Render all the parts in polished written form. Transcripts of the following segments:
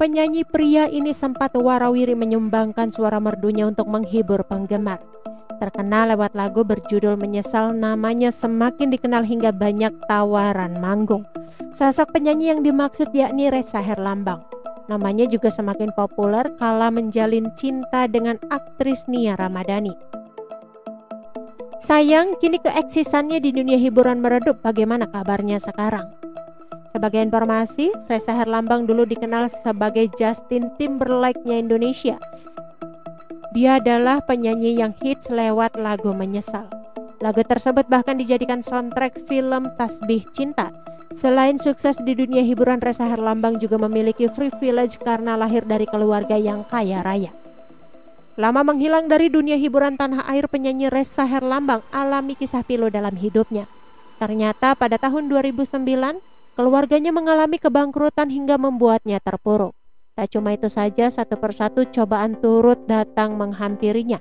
penyanyi pria ini sempat warawiri menyumbangkan suara merdunya untuk menghibur penggemar. Terkenal lewat lagu berjudul Menyesal, namanya semakin dikenal hingga banyak tawaran manggung. Sosok penyanyi yang dimaksud yakni Ressa Herlambang. Namanya juga semakin populer kala menjalin cinta dengan aktris Nia Ramadhani. Sayang, kini keeksisannya di dunia hiburan meredup. Bagaimana kabarnya sekarang? Sebagai informasi, Ressa Herlambang dulu dikenal sebagai Justin Timberlake-nya Indonesia. Dia adalah penyanyi yang hits lewat lagu Menyesal. Lagu tersebut bahkan dijadikan soundtrack film Tasbih Cinta. Selain sukses di dunia hiburan, Ressa Herlambang juga memiliki privilege karena lahir dari keluarga yang kaya raya. Lama menghilang dari dunia hiburan tanah air, penyanyi Ressa Herlambang alami kisah pilu dalam hidupnya. Ternyata pada tahun 2009, keluarganya mengalami kebangkrutan hingga membuatnya terpuruk. Tak cuma itu saja, satu persatu cobaan turut datang menghampirinya.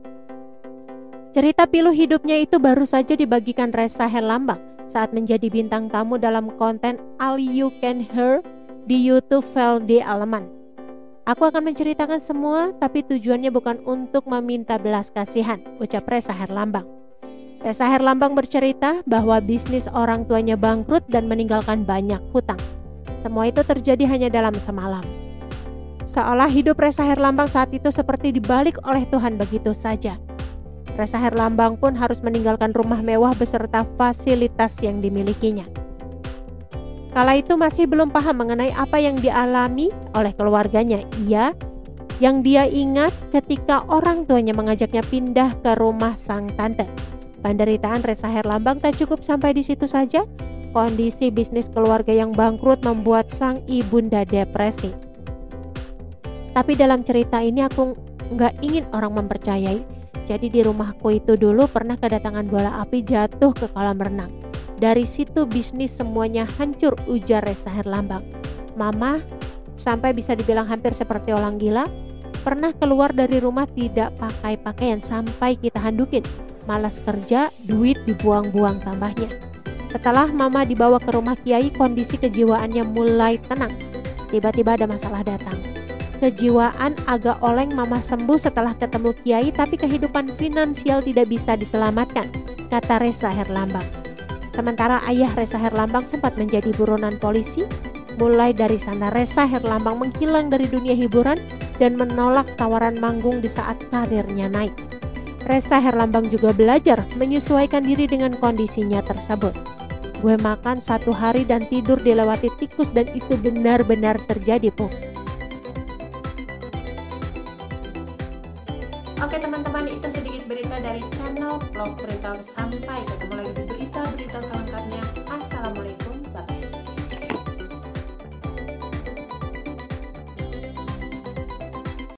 Cerita pilu hidupnya itu baru saja dibagikan Ressa Herlambang saat menjadi bintang tamu dalam konten All You Can Hear di YouTube VLD Aleman. Aku akan menceritakan semua, tapi tujuannya bukan untuk meminta belas kasihan, ucap Ressa Herlambang. Ressa Herlambang bercerita bahwa bisnis orang tuanya bangkrut dan meninggalkan banyak hutang. Semua itu terjadi hanya dalam semalam. Seolah hidup Ressa Herlambang saat itu seperti dibalik oleh Tuhan begitu saja. Ressa Herlambang pun harus meninggalkan rumah mewah beserta fasilitas yang dimilikinya. Kala itu masih belum paham mengenai apa yang dialami oleh keluarganya. Yang dia ingat ketika orang tuanya mengajaknya pindah ke rumah sang tante. Penderitaan Ressa Herlambang tak cukup sampai di situ saja. Kondisi bisnis keluarga yang bangkrut membuat sang ibunda depresi. Tapi dalam cerita ini aku nggak ingin orang mempercayai. Jadi di rumahku itu dulu pernah kedatangan bola api jatuh ke kolam renang. Dari situ bisnis semuanya hancur, ujar Ressa Herlambang. Mama sampai bisa dibilang hampir seperti orang gila. Pernah keluar dari rumah tidak pakai pakaian sampai kita handukin. Malas kerja, duit dibuang-buang tambahnya. Setelah mama dibawa ke rumah kiai, kondisi kejiwaannya mulai tenang. Tiba-tiba ada masalah datang. Kejiwaan agak oleng, mama sembuh setelah ketemu kiai, tapi kehidupan finansial tidak bisa diselamatkan, kata Ressa Herlambang. Sementara ayah Ressa Herlambang sempat menjadi buronan polisi. Mulai dari sana Ressa Herlambang menghilang dari dunia hiburan dan menolak tawaran manggung di saat karirnya naik. Ressa Herlambang juga belajar menyesuaikan diri dengan kondisinya tersebut. Gue makan 1 hari dan tidur dilewati tikus dan itu benar-benar terjadi, Pung. Oke teman-teman, itu sedikit berita dari channel Vlog Berita. Sampai ketemu